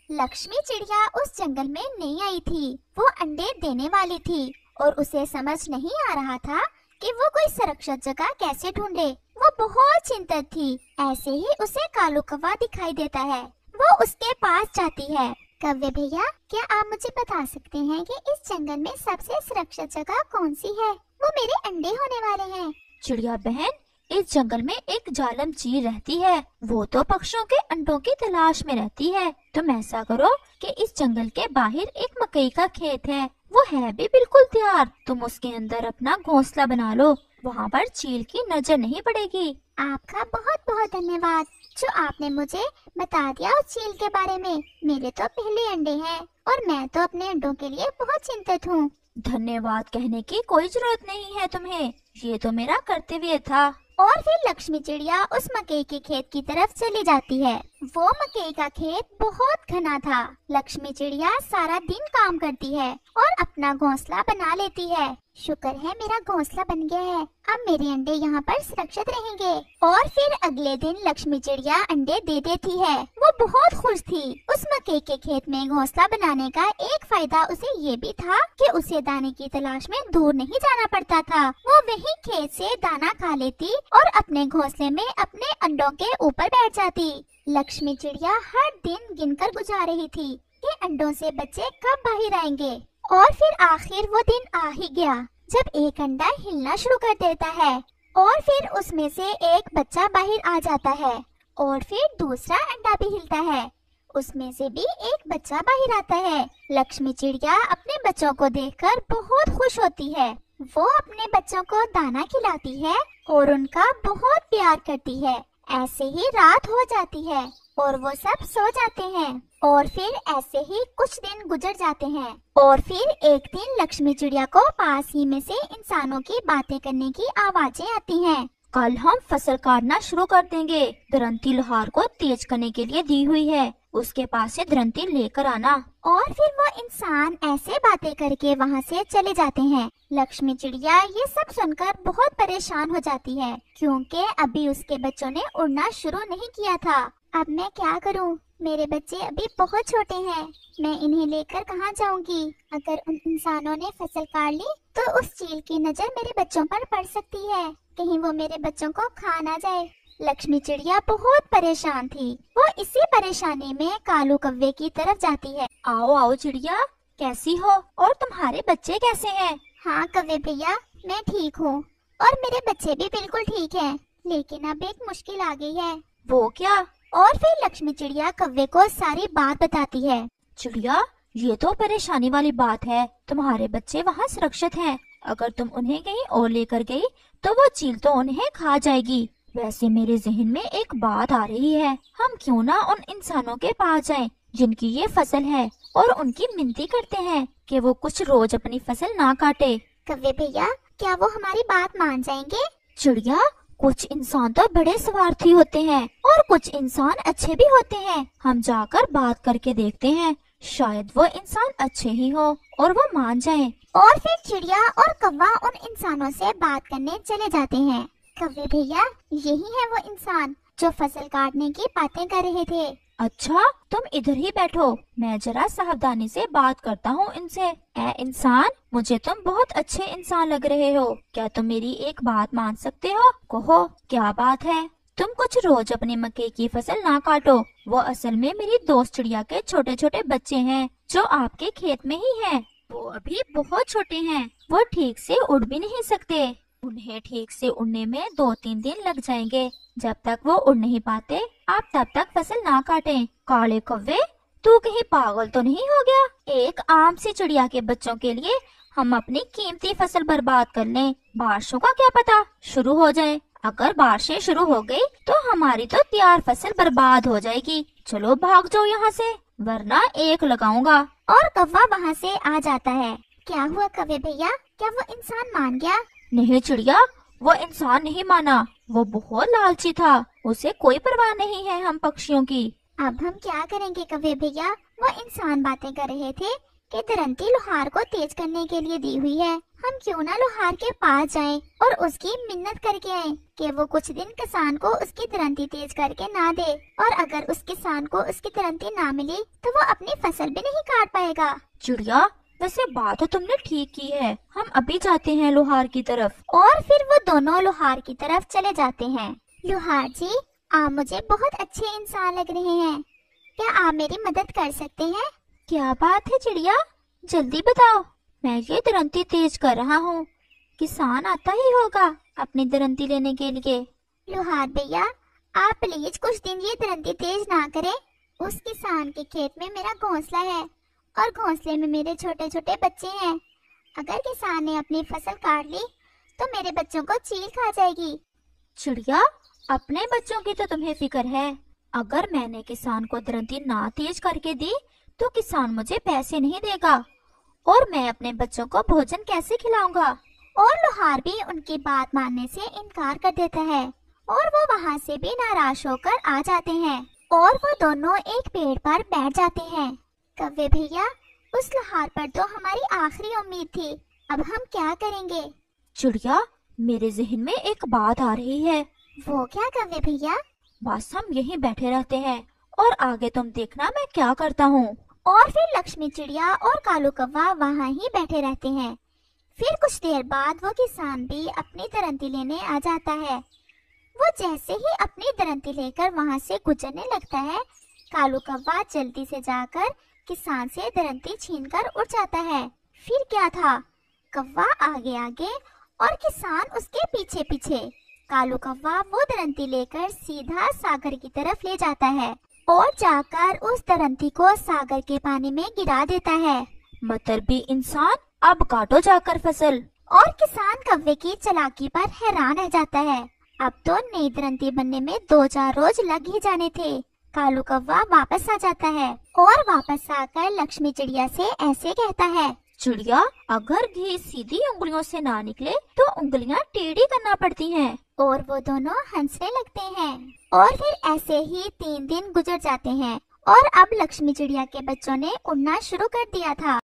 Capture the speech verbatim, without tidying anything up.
लक्ष्मी चिड़िया उस जंगल में नहीं आई थी, वो अंडे देने वाली थी और उसे समझ नहीं आ रहा था कि वो कोई सुरक्षित जगह कैसे ढूंढे। वो बहुत चिंतित थी। ऐसे ही उसे कालू कौवा दिखाई देता है। वो उसके पास जाती है। कौवे भैया, क्या आप मुझे बता सकते हैं कि इस जंगल में सबसे सुरक्षित जगह कौन सी है? वो मेरे अंडे होने वाले हैं। चिड़िया बहन, इस जंगल में एक जालम चील रहती है। वो तो पक्षियों के अंडों की तलाश में रहती है। तुम ऐसा करो कि इस जंगल के बाहर एक मकई का खेत है, वो है भी बिल्कुल तैयार। तुम उसके अंदर अपना घोंसला बना लो, वहाँ पर चील की नजर नहीं पड़ेगी। आपका बहुत बहुत धन्यवाद जो आपने मुझे बता दिया उस चील के बारे में। मेरे तो पहले अंडे हैं और मैं तो अपने अंडों के लिए बहुत चिंतित हूँ। धन्यवाद कहने की कोई जरूरत नहीं है तुम्हें, ये तो मेरा कर्तव्य था। और फिर लक्ष्मी चिड़िया उस मकई के खेत की तरफ चली जाती है। वो मकई का खेत बहुत घना था। लक्ष्मी चिड़िया सारा दिन काम करती है और अपना घोंसला बना लेती है। शुक्र है मेरा घोंसला बन गया है, अब मेरे अंडे यहाँ पर सुरक्षित रहेंगे। और फिर अगले दिन लक्ष्मी चिड़िया अंडे दे देती है। वो बहुत खुश थी। उस मकई के खेत में घोंसला बनाने का एक फायदा उसे ये भी था कि उसे दाने की तलाश में दूर नहीं जाना पड़ता था। वो वही खेत से दाना खा लेती और अपने घोंसले में अपने अंडों के ऊपर बैठ जाती। लक्ष्मी चिड़िया हर दिन गिनकर गुजार रही थी कि अंडों से बच्चे कब बाहर आएंगे। और फिर आखिर वो दिन आ ही गया जब एक अंडा हिलना शुरू कर देता है और फिर उसमें से एक बच्चा बाहर आ जाता है और फिर दूसरा अंडा भी हिलता है, उसमें से भी एक बच्चा बाहर आता है। लक्ष्मी चिड़िया अपने बच्चों को देखकर बहुत खुश होती है। वो अपने बच्चों को दाना खिलाती है और उनका बहुत प्यार करती है। ऐसे ही रात हो जाती है और वो सब सो जाते हैं। और फिर ऐसे ही कुछ दिन गुजर जाते हैं और फिर एक दिन लक्ष्मी चिड़िया को पास ही में से इंसानों की बातें करने की आवाजें आती हैं। कल हम फसल काटना शुरू कर देंगे। दरंती लोहार को तेज करने के लिए दी हुई है, उसके पास से दरंती लेकर आना। और फिर वो इंसान ऐसे बातें करके वहाँ से चले जाते हैं। लक्ष्मी चिड़िया ये सब सुनकर बहुत परेशान हो जाती है क्योंकि अभी उसके बच्चों ने उड़ना शुरू नहीं किया था। अब मैं क्या करूं? मेरे बच्चे अभी बहुत छोटे हैं, मैं इन्हें लेकर कहाँ जाऊंगी? अगर उन इंसानों ने फसल काट ली तो उस चील की नजर मेरे बच्चों पर पड़ सकती है, कहीं वो मेरे बच्चों को खा ना जाए। लक्ष्मी चिड़िया बहुत परेशान थी। वो इसी परेशानी में कालू कौवे की तरफ जाती है। आओ आओ चिड़िया, कैसी हो और तुम्हारे बच्चे कैसे हैं? हाँ कौवे भैया, मैं ठीक हूँ और मेरे बच्चे भी बिल्कुल ठीक हैं, लेकिन अब एक मुश्किल आ गई है। वो क्या? और फिर लक्ष्मी चिड़िया कौवे को सारी बात बताती है। चिड़िया, ये तो परेशानी वाली बात है। तुम्हारे बच्चे वहाँ सुरक्षित हैं। अगर तुम उन्हें कहीं और लेकर गई तो वो चील तो उन्हें खा जाएगी। वैसे मेरे जहन में एक बात आ रही है, हम क्यों ना उन इंसानों के पास जाएं जिनकी ये फसल है और उनकी मिन्नती करते हैं कि वो कुछ रोज अपनी फसल ना काटे। कौवे भैया, क्या वो हमारी बात मान जाएंगे? चिड़िया, कुछ इंसान तो बड़े स्वार्थी होते हैं और कुछ इंसान अच्छे भी होते हैं। हम जाकर बात करके देखते हैं, शायद वो इंसान अच्छे ही हो और वो मान जाएं। और फिर चिड़िया और कौवा उन इंसानों से बात करने चले जाते हैं। कौवे भैया, यही है वो इंसान जो फसल काटने की बातें कर रहे थे। अच्छा, तुम इधर ही बैठो, मैं जरा सावधानी से बात करता हूँ इनसे। ए इंसान, मुझे तुम बहुत अच्छे इंसान लग रहे हो, क्या तुम मेरी एक बात मान सकते हो? कहो, क्या बात है? तुम कुछ रोज अपनी मकई की फसल ना काटो। वो असल में मेरी दोस्त चिड़िया के छोटे छोटे बच्चे हैं जो आपके खेत में ही हैं। वो अभी बहुत छोटे हैं, वो ठीक से उड़ भी नहीं सकते। उन्हें ठीक से उड़ने में दो तीन दिन लग जाएंगे। जब तक वो उड़ नहीं पाते, आप तब तक फसल ना काटें। काले कौवे, तू कहीं पागल तो नहीं हो गया? एक आम सी चिड़िया के बच्चों के लिए हम अपनी कीमती फसल बर्बाद कर लें। बारिशों का क्या पता शुरू हो जाए। अगर बारिशें शुरू हो गई तो हमारी तो तैयार फसल बर्बाद हो जाएगी। चलो भाग जाओ यहाँ से, वरना एक लगाऊंगा। और कौवा वहाँ से आ जाता है। क्या हुआ कौवे भैया, क्या वो इंसान मान गया? नहीं चिड़िया, वो इंसान नहीं माना। वो बहुत लालची था, उसे कोई परवाह नहीं है हम पक्षियों की। अब हम क्या करेंगे कौवे भैया? वो इंसान बातें कर रहे थे कि दरंती लोहार को तेज करने के लिए दी हुई है। हम क्यों ना लोहार के पास जाएं और उसकी मिन्नत करके आएं कि वो कुछ दिन किसान को उसकी दरंती तेज करके ना दे, और अगर उस किसान को उसकी दरंती ना मिली तो वो अपनी फसल भी नहीं काट पाएगा। चिड़िया, वैसे बात तो तुमने ठीक की है, हम अभी जाते हैं लोहार की तरफ। और फिर वो दोनों लोहार की तरफ चले जाते हैं। लोहार जी, आप मुझे बहुत अच्छे इंसान लग रहे हैं, क्या आप मेरी मदद कर सकते हैं? क्या बात है चिड़िया, जल्दी बताओ। मैं ये दरंती तेज कर रहा हूँ, किसान आता ही होगा अपनी दरंती लेने के लिए। लोहार भैया, आप प्लीज कुछ दिन ये दरंती तेज ना करें। उस किसान के खेत में मेरा घोंसला है और घोंसले में मेरे छोटे छोटे बच्चे हैं। अगर किसान ने अपनी फसल काट ली तो मेरे बच्चों को चील खा जाएगी। चिड़िया, अपने बच्चों की तो तुम्हें फिक्र है, अगर मैंने किसान को दरंती ना तेज करके दी तो किसान मुझे पैसे नहीं देगा और मैं अपने बच्चों को भोजन कैसे खिलाऊंगा। और लोहार भी उनकी बात मानने से इनकार कर देता है और वो वहाँ से भी नाराज होकर आ जाते हैं और वो दोनों एक पेड़ पर बैठ जाते हैं। कव्वे भैया, उस लोहार पर तो हमारी आखिरी उम्मीद थी, अब हम क्या करेंगे? चिड़िया, मेरे जहन में एक बात आ रही है। वो क्या कव्वे भैया? बस हम यहीं बैठे रहते हैं और आगे तुम देखना मैं क्या करता हूँ। और फिर लक्ष्मी चिड़िया और कालू कौवा वहाँ ही बैठे रहते हैं। फिर कुछ देर बाद वो किसान भी अपनी दरंती लेने आ जाता है। वो जैसे ही अपनी दरंती लेकर वहाँ से गुजरने लगता है, कालू कौवा जल्दी से जाकर किसान से दरंती छीनकर उड़ जाता है। फिर क्या था, कौवा आगे आगे और किसान उसके पीछे पीछे। कालू कौवा वो दरंती लेकर सीधा सागर की तरफ ले जाता है और जाकर उस दरंती को सागर के पानी में गिरा देता है। मतलबी इंसान, अब काटो जाकर फसल। और किसान कौवे की चालाकी पर हैरान रह जाता है। अब तो नई दरंती बनने में दो चार रोज लग ही जाने थे। कालू कौवा वापस आ जाता है और वापस आकर लक्ष्मी चिड़िया से ऐसे कहता है, चिड़िया, अगर घी सीधी उंगलियों से ना निकले तो उंगलियां टेढ़ी करना पड़ती हैं। और वो दोनों हंसने लगते हैं। और फिर ऐसे ही तीन दिन गुजर जाते हैं और अब लक्ष्मी चिड़िया के बच्चों ने उड़ना शुरू कर दिया था।